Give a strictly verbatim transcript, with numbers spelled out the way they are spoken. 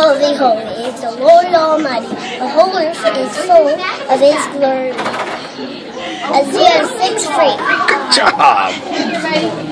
holy, holy is the Lord Almighty. The whole earth is full of His glory. Isaiah six three. Good job.